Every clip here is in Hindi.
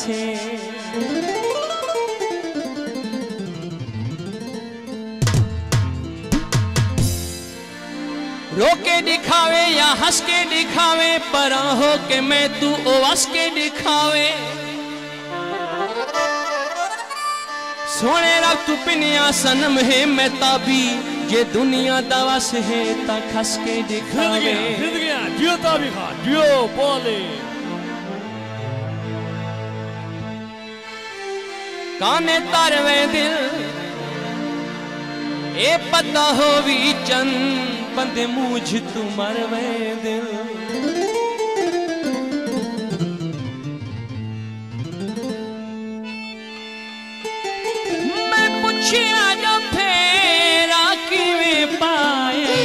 छे। रो के दिखावे या हंस के दिखावे, पर हो के मैं तू ओवस के दिखावे। सोने रब तू पिनिया सनम है मैं ताबी, ये दुनिया दवास है ता खस के दिखावे। हिद गया दियो ताबी खा दियो बोले। काने तारवे दिल ए पता हो भी चंद बंदे मुझ तू मरवे दिल। मैं पूछिया जो फेरा किवें पाए,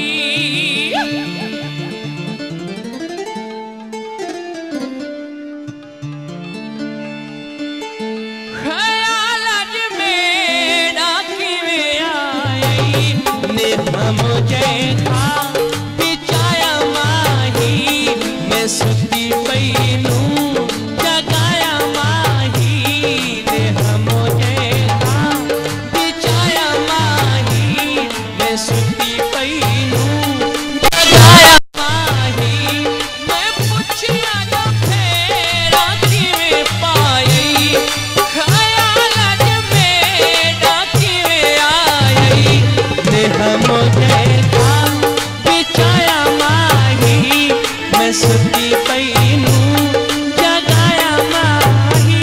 ख्याल अज मेरा किवें आए। ने मुझे खा बिचाया माही, मैं सुती पैनू जगाया माही। ने मुझे खा बिचाया माही, मैं सुती पैनू जगाया माही। मैं पूछिया जो फेरा किवें पाई, ख्याल अज मेरा किवें आई। ने मुझे खा बिचाया माही, मैं सुती पैनू जगाया माही।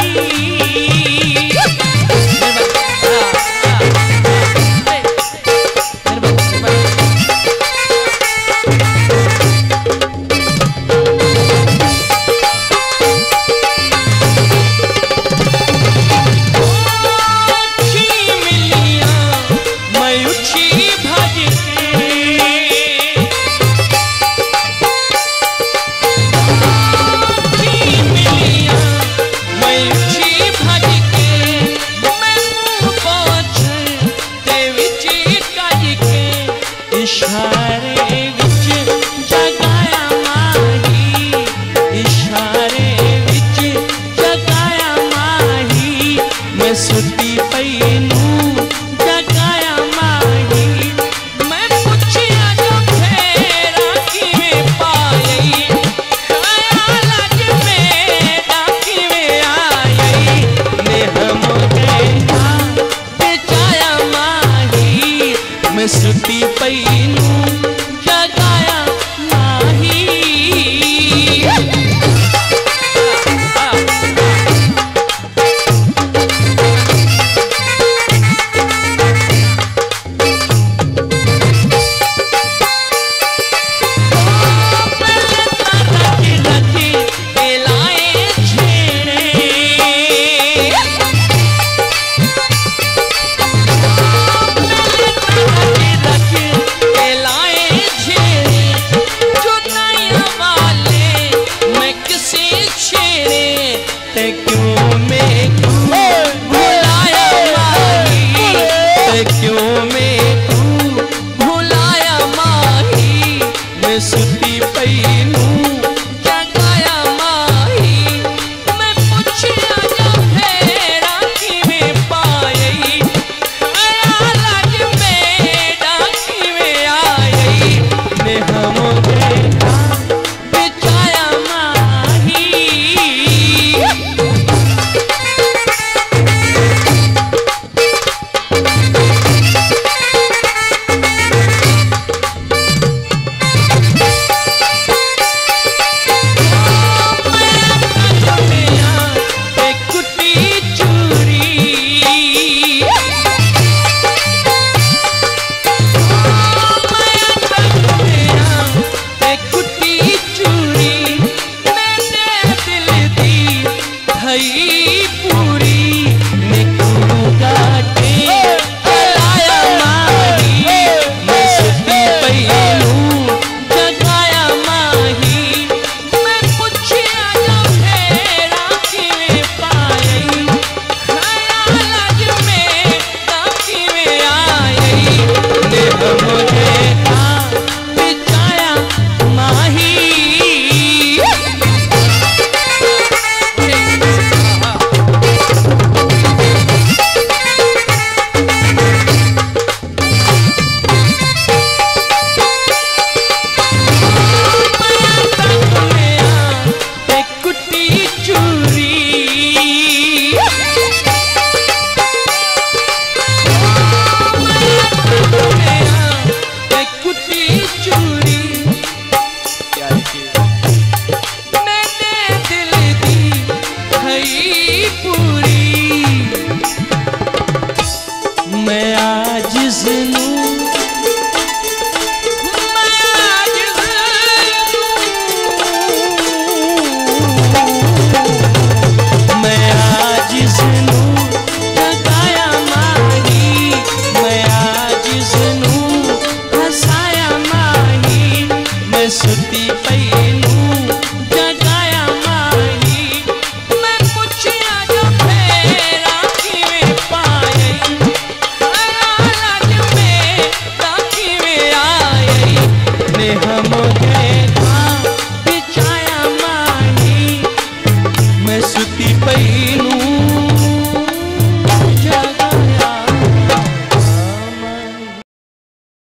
मैं उठी भज के इशारे विच जगाया माही, इशारे विच जगाया माही। मैं सुती पैनू जगाया माही। मैं पूछिया जो फेरा किवें पाई, ख्याल अज मेरा किवें आई। ने मुझे खा बिचाया माही, मैं सुती पैनू जगाया माही। सुती पैनू जगाया माही। मैं पूछिया जो फेरा किवें पाई, ख्याल अज मेरा किवें आई। ने मुझे खा बिचाया माही। पूरी